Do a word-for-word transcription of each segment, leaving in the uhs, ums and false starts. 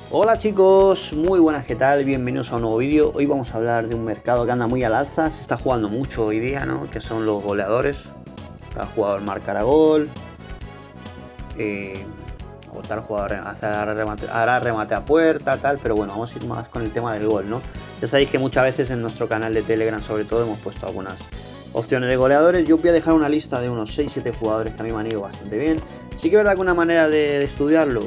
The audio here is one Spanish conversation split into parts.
Hola chicos, muy buenas, ¿qué tal? Bienvenidos a un nuevo vídeo. Hoy vamos a hablar de un mercado que anda muy al alza, se está jugando mucho hoy día, ¿no? Que son los goleadores. Cada jugador marcará gol, eh, o tal jugador hará remate, hará remate a puerta, tal, pero bueno, vamos a ir más con el tema del gol, ¿no? Ya sabéis que muchas veces en nuestro canal de Telegram sobre todo hemos puesto algunas opciones de goleadores. Yo voy a dejar una lista de unos seis siete jugadores que a mí me han ido bastante bien. Sí que es verdad que una manera de, de estudiarlo,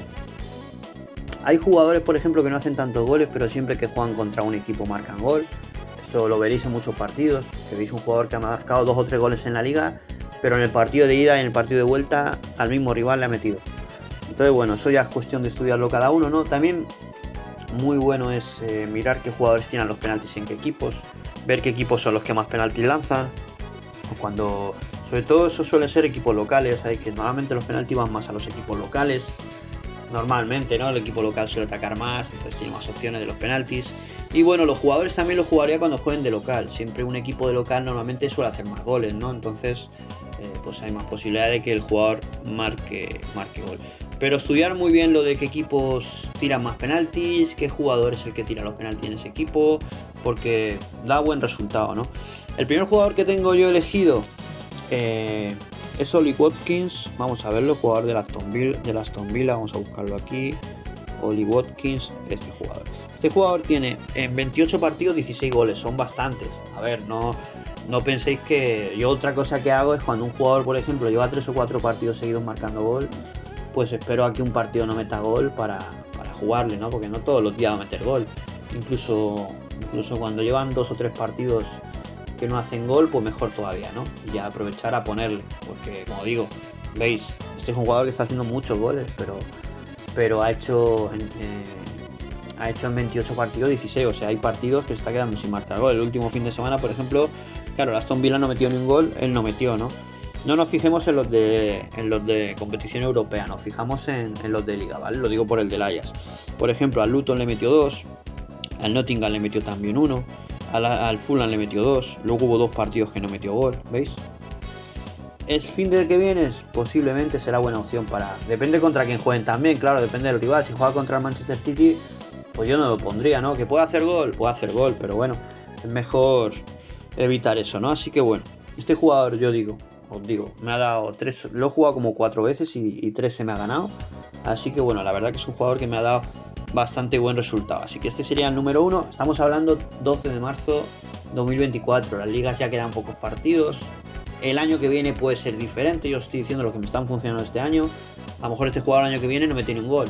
hay jugadores, por ejemplo, que no hacen tantos goles, pero siempre que juegan contra un equipo marcan gol. Eso lo veréis en muchos partidos, que veis un jugador que ha marcado dos o tres goles en la liga, pero en el partido de ida y en el partido de vuelta al mismo rival le ha metido. Entonces, bueno, eso ya es cuestión de estudiarlo cada uno, ¿no? También muy bueno es eh, mirar qué jugadores tienen los penaltis en qué equipos, ver qué equipos son los que más penaltis lanzan. Cuando, sobre todo eso suelen ser equipos locales, hay que normalmente los penaltis van más a los equipos locales. Normalmente, ¿no? El equipo local suele atacar más, entonces tiene más opciones de los penaltis. Y bueno, los jugadores también los jugaría cuando jueguen de local. Siempre un equipo de local normalmente suele hacer más goles, ¿no? Entonces, eh, pues hay más posibilidad de que el jugador marque, marque gol. Pero estudiar muy bien lo de qué equipos tiran más penaltis, qué jugador es el que tira los penaltis en ese equipo, porque da buen resultado, ¿no? El primer jugador que tengo yo elegido eh, es Ollie Watkins. Vamos a verlo, jugador de Aston Villa, de Aston Villa, vamos a buscarlo aquí. Ollie Watkins, este jugador. Este jugador tiene en veintiocho partidos dieciséis goles, son bastantes. A ver, no, no penséis que yo otra cosa que hago es cuando un jugador, por ejemplo, lleva tres o cuatro partidos seguidos marcando gol, pues espero a que un partido no meta gol para, para jugarle, ¿no? Porque no todos los días va a meter gol. Incluso, incluso cuando llevan dos o tres partidos que no hacen gol, pues mejor todavía, ¿no? Y ya aprovechar a ponerle, porque como digo, veis, este es un jugador que está haciendo muchos goles, pero, pero ha hecho en, eh, ha hecho en veintiocho partidos dieciséis, o sea, hay partidos que se está quedando sin marcar gol. El último fin de semana, por ejemplo, claro, el Aston Villa no metió ni un gol, él no metió, ¿no? No nos fijemos en los de en los de competición europea, nos fijamos en, en los de liga, ¿vale? Lo digo por el del Ajax. Por ejemplo, al Luton le metió dos, al Nottingham le metió también uno, al, al Fulham le metió dos, luego hubo dos partidos que no metió gol, ¿veis? El fin de que viene posiblemente será buena opción para... Depende contra quién jueguen también, claro, depende del rival. Si juega contra el Manchester City, pues yo no lo pondría, ¿no? Que puede hacer gol, puede hacer gol, pero bueno, es mejor evitar eso, ¿no? Así que bueno, este jugador, yo digo, os digo, me ha dado tres, lo he jugado como cuatro veces y, y tres se me ha ganado. Así que bueno, la verdad que es un jugador que me ha dado bastante buen resultado. Así que este sería el número uno. Estamos hablando doce de marzo dos mil veinticuatro. Las ligas ya quedan pocos partidos. El año que viene puede ser diferente. Yo os estoy diciendo lo que me están funcionando este año. A lo mejor este jugador el año que viene no me tiene un gol,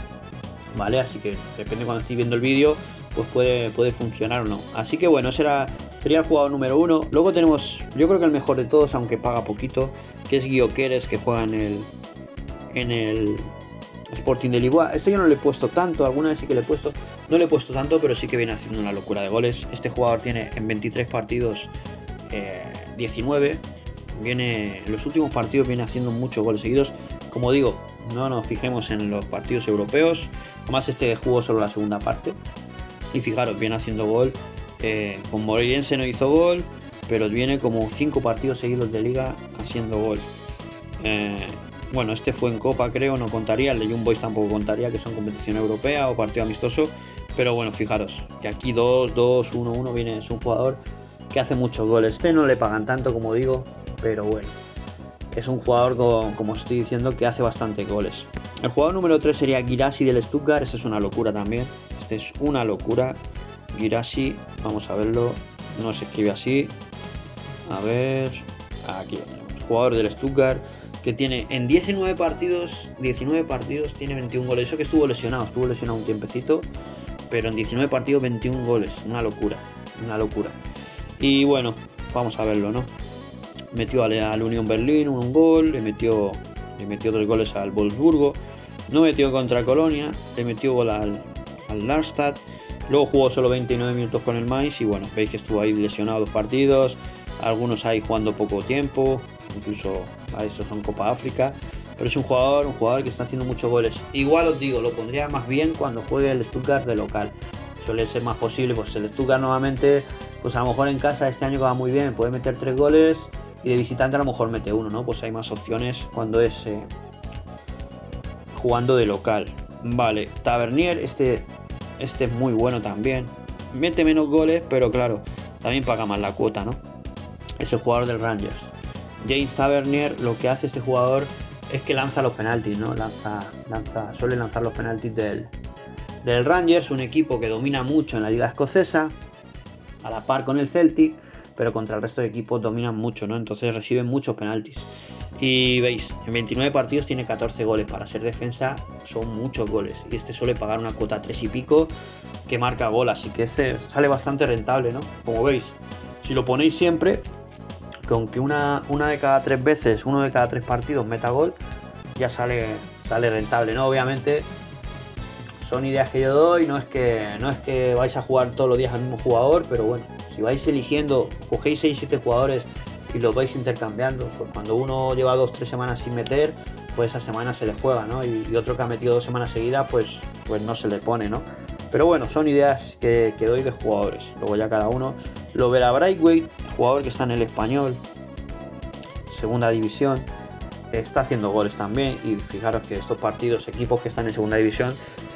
¿vale? Así que depende cuando estoy viendo el vídeo, pues puede, puede funcionar o no. Así que bueno, ese era, sería el jugador número uno. Luego tenemos, yo creo que el mejor de todos, aunque paga poquito, que es Gyökeres, que juega en el en el Sporting de Lisboa. Este yo no le he puesto tanto, alguna vez sí que le he puesto, no le he puesto tanto, pero sí que viene haciendo una locura de goles. Este jugador tiene en veintitrés partidos eh, diecinueve, viene en los últimos partidos viene haciendo muchos goles seguidos. Como digo, no nos fijemos en los partidos europeos, además este jugó solo la segunda parte y fijaros, viene haciendo gol. Eh, con Moreirense no hizo gol, pero viene como cinco partidos seguidos de liga haciendo gol. eh, Bueno, este fue en Copa, creo, no contaría. El de Young Boys tampoco contaría, que son competición europea o partido amistoso. Pero bueno, fijaros, que aquí dos, dos, uno, uno viene, es un jugador que hace muchos goles. Este no le pagan tanto, como digo, pero bueno, es un jugador, con, como os estoy diciendo, que hace bastante goles. El jugador número tres sería Guirassy del Stuttgart. Este es una locura también. Este es una locura. Guirassy, vamos a verlo. No se escribe así. A ver, aquí lo tenemos. Jugador del Stuttgart, que tiene en diecinueve partidos, diecinueve partidos, tiene veintiún goles. Eso que estuvo lesionado, estuvo lesionado un tiempecito, pero en diecinueve partidos veintiún goles, una locura, una locura. Y bueno, vamos a verlo, ¿no? Metió al, al Union Berlin un gol, le metió, le metió tres goles al Wolfsburgo, no metió contra Colonia, le metió gol al, al Darmstadt, luego jugó solo veintinueve minutos con el Mainz y bueno, veis que estuvo ahí lesionado dos partidos, algunos ahí jugando poco tiempo, incluso a eso son Copa África, pero es un jugador, un jugador que está haciendo muchos goles. Igual os digo, lo pondría más bien cuando juegue el Stuttgart de local, suele ser más posible. Pues el Stuttgart nuevamente, pues a lo mejor en casa este año que va muy bien, puede meter tres goles y de visitante a lo mejor mete uno, ¿no? Pues hay más opciones cuando es eh, jugando de local. Vale, Tavernier, este, este es muy bueno también. Mete menos goles, pero claro, también paga más la cuota, ¿no? Es el jugador del Rangers. James Tavernier, lo que hace este jugador es que lanza los penaltis, ¿no? Lanza, lanza, suele lanzar los penaltis del, del Rangers, un equipo que domina mucho en la liga escocesa, a la par con el Celtic, pero contra el resto de equipos dominan mucho, ¿no? Entonces reciben muchos penaltis. Y veis, en veintinueve partidos tiene catorce goles. Para ser defensa son muchos goles. Y este suele pagar una cuota tres y pico que marca gol. Así que este sale bastante rentable, ¿no? Como veis, si lo ponéis siempre, con que una, una de cada tres veces, uno de cada tres partidos meta gol, ya sale, sale rentable, ¿no? Obviamente son ideas que yo doy, no es que, no es que vais a jugar todos los días al mismo jugador, pero bueno, si vais eligiendo, cogéis seis siete jugadores y los vais intercambiando, pues cuando uno lleva dos tres semanas sin meter, pues esa semana se le juega, ¿no? Y, y otro que ha metido dos semanas seguidas, pues, pues no se le pone, ¿no? Pero bueno, son ideas que, que doy de jugadores. Luego ya cada uno lo verá. Braithwaite, jugador que está en el Español, segunda división, está haciendo goles también. Y fijaros que estos partidos, equipos que están en segunda división,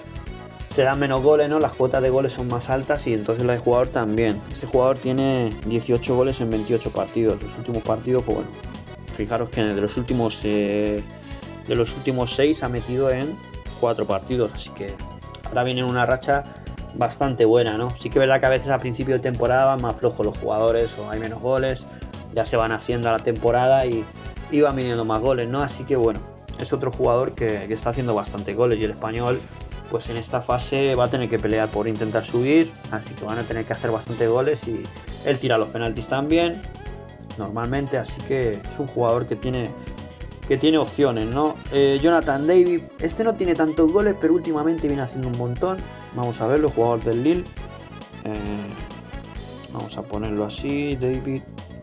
se dan menos goles, ¿no? Las cuotas de goles son más altas y entonces la de jugador también. Este jugador tiene dieciocho goles en veintiocho partidos. Los últimos partidos, pues bueno, fijaros que de los últimos eh, de los últimos seis ha metido en cuatro partidos, así que ahora viene en una racha bastante buena, ¿no? Sí que es verdad que a veces a principio de temporada van más flojos los jugadores o hay menos goles, ya se van haciendo a la temporada y, y van viniendo más goles, ¿no? Así que bueno, es otro jugador que, que está haciendo bastante goles y el Español, pues en esta fase va a tener que pelear por intentar subir, así que van a tener que hacer bastante goles y él tira los penaltis también, normalmente, así que es un jugador que tiene, que tiene opciones, ¿no? Eh, Jonathan David, este no tiene tantos goles, pero últimamente viene haciendo un montón. Vamos a verlo, jugador del Lille. Eh, vamos a ponerlo así, David.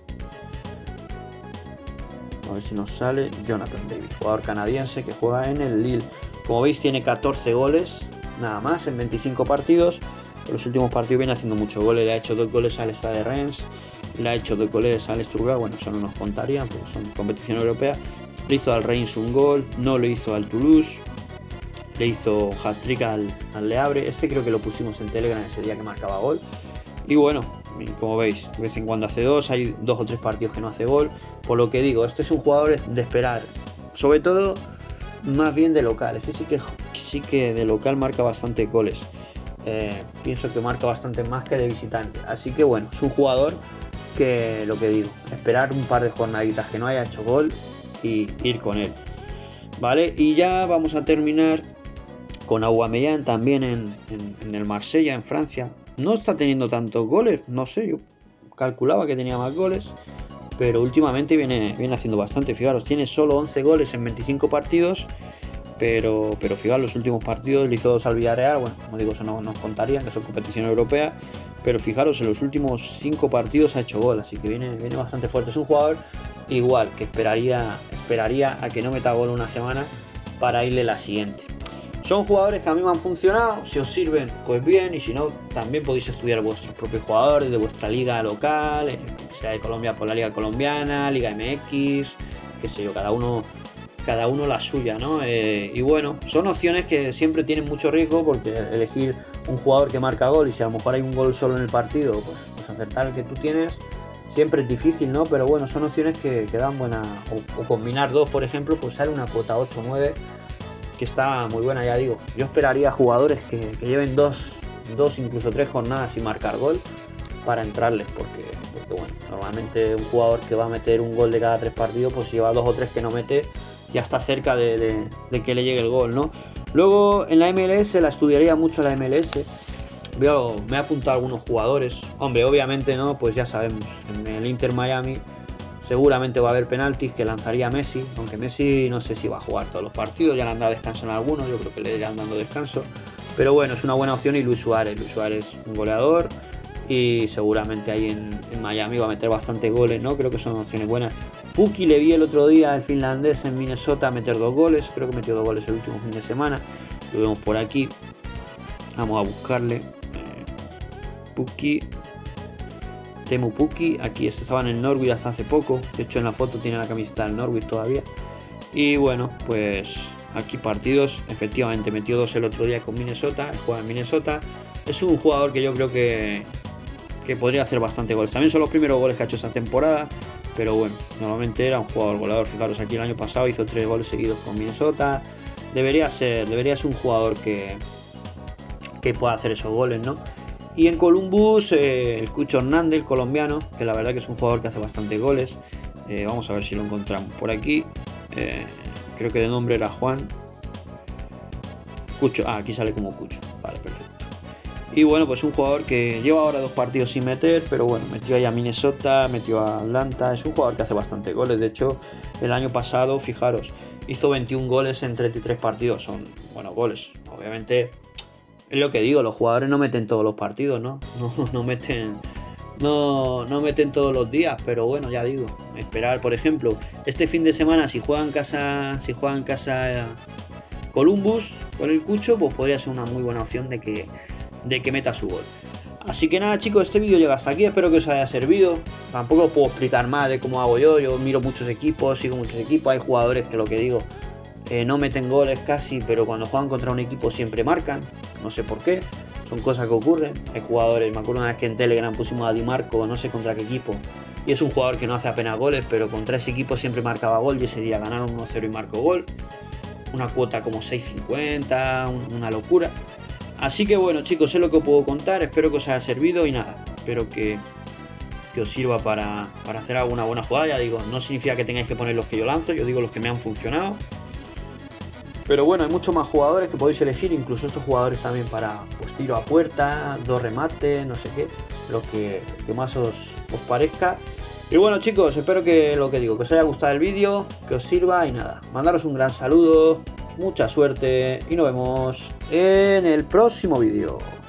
A ver si nos sale. Jonathan David, jugador canadiense que juega en el Lille. Como veis tiene catorce goles, nada más, en veinticinco partidos. En los últimos partidos viene haciendo muchos goles. Le ha hecho dos goles al Stade Reims, le ha hecho dos goles al Stuttgart. Bueno, eso no nos contaría porque son competición europea. Le hizo al Reims un gol, no le hizo al Toulouse, le hizo hat-trick al, al Le Havre. Este creo que lo pusimos en Telegram ese día que marcaba gol. Y bueno, como veis, de vez en cuando hace dos, hay dos o tres partidos que no hace gol. Por lo que digo, este es un jugador de esperar, sobre todo más bien de local. Este sí que, sí que de local marca bastante goles. Eh, pienso que marca bastante más que de visitante. Así que bueno, es un jugador que, lo que digo, esperar un par de jornaditas que no haya hecho gol y ir con él, ¿vale? Y ya vamos a terminar con Aubameyang también en, en, en el Marsella, en Francia. No está teniendo tantos goles, no sé, yo calculaba que tenía más goles, pero últimamente viene, viene haciendo bastante. Fijaros, tiene solo once goles en veinticinco partidos, pero, pero fijaros, los últimos partidos le hizo dos al Villarreal. Bueno, como digo, eso no nos contarían, que son competición europea, pero fijaros, en los últimos cinco partidos ha hecho gol, así que viene, viene bastante fuerte. Es un jugador igual que esperaría, esperaría a que no meta gol una semana para irle la siguiente. Son jugadores que a mí me han funcionado, si os sirven pues bien, y si no también podéis estudiar vuestros propios jugadores de vuestra liga local, eh, sea de Colombia por la liga colombiana, liga M X, qué sé yo, cada uno, cada uno la suya, ¿no? Eh, y bueno, son opciones que siempre tienen mucho riesgo porque elegir un jugador que marca gol y si a lo mejor hay un gol solo en el partido, pues, pues acertar el que tú tienes siempre es difícil, ¿no? Pero bueno, son opciones que, que dan buena, o, o combinar dos, por ejemplo, pues sale una cuota ocho nueve que está muy buena, ya digo. Yo esperaría jugadores que, que lleven dos, dos, incluso tres jornadas sin marcar gol para entrarles, porque, porque bueno, normalmente un jugador que va a meter un gol de cada tres partidos, pues si lleva dos o tres que no mete, ya está cerca de, de, de que le llegue el gol, ¿no? Luego en la M L S, la estudiaría mucho la M L S. Veo, me he apuntado a algunos jugadores. Hombre, obviamente no, pues ya sabemos, en el Inter Miami seguramente va a haber penaltis que lanzaría Messi, aunque Messi no sé si va a jugar todos los partidos, ya le han dado descanso en algunos, yo creo que le irán dando descanso. Pero bueno, es una buena opción. Y Luis Suárez, Luis Suárez un goleador y seguramente ahí en, en Miami va a meter bastantes goles, ¿no? Creo que son opciones buenas. Pukki le vi el otro día, el finlandés en Minnesota, meter dos goles, creo que metió dos goles el último fin de semana, lo vemos por aquí, vamos a buscarle. eh, Pukki, Teemu Pukki, aquí este estaba en el Norwich hasta hace poco, de hecho en la foto tiene la camiseta del Norwich todavía. Y bueno, pues aquí partidos. Efectivamente, metió dos el otro día con Minnesota, juega en Minnesota. Es un jugador que yo creo que, que podría hacer bastante goles. También son los primeros goles que ha hecho esta temporada. Pero bueno, normalmente era un jugador goleador. Fijaros, aquí el año pasado hizo tres goles seguidos con Minnesota. Debería ser, debería ser un jugador que, que pueda hacer esos goles, ¿no? Y en Columbus, eh, el Cucho Hernández, el colombiano, que la verdad que es un jugador que hace bastantes goles. Eh, vamos a ver si lo encontramos por aquí. Eh, creo que de nombre era Juan. Cucho, ah, aquí sale como Cucho. Vale, perfecto. Y bueno, pues un jugador que lleva ahora dos partidos sin meter, pero bueno, metió ahí a Minnesota, metió a Atlanta. Es un jugador que hace bastantes goles. De hecho, el año pasado, fijaros, hizo veintiún goles en treinta y tres partidos. Son buenos goles. Obviamente, es lo que digo, los jugadores no meten todos los partidos, ¿no? No, no meten... No, no meten todos los días, pero bueno, ya digo, esperar, por ejemplo, este fin de semana si juegan casa, si juegan casa Columbus con el Cucho, pues podría ser una muy buena opción de que, de que meta su gol. Así que nada, chicos, este vídeo llega hasta aquí, espero que os haya servido. Tampoco os puedo explicar más de cómo hago yo, yo miro muchos equipos, sigo muchos equipos, hay jugadores que lo que digo, eh, no meten goles casi, pero cuando juegan contra un equipo siempre marcan, no sé por qué. Son cosas que ocurren, hay jugadores, me acuerdo una vez que en Telegram pusimos a Di Marco, no sé contra qué equipo, y es un jugador que no hace apenas goles, pero contra ese equipo siempre marcaba gol y ese día ganaron uno cero y marcó gol, una cuota como seis cincuenta, una locura. Así que bueno, chicos, es lo que os puedo contar, espero que os haya servido y nada, espero que, que os sirva para, para hacer alguna buena jugada. Ya digo, no significa que tengáis que poner los que yo lanzo, yo digo los que me han funcionado. Pero bueno, hay muchos más jugadores que podéis elegir, incluso estos jugadores también para pues, tiro a puerta, dos remates, no sé qué, lo que, que más os, os parezca. Y bueno, chicos, espero que lo que digo, que os haya gustado el vídeo, que os sirva y nada, mandaros un gran saludo, mucha suerte y nos vemos en el próximo vídeo.